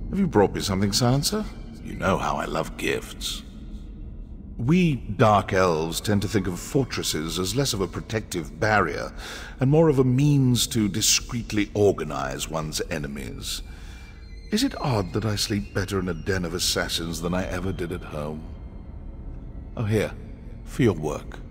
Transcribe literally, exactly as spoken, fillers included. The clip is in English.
Have you brought me something, Sansa? You know how I love gifts. We Dark Elves tend to think of fortresses as less of a protective barrier and more of a means to discreetly organize one's enemies. Is it odd that I sleep better in a den of assassins than I ever did at home? Oh, here, for your work.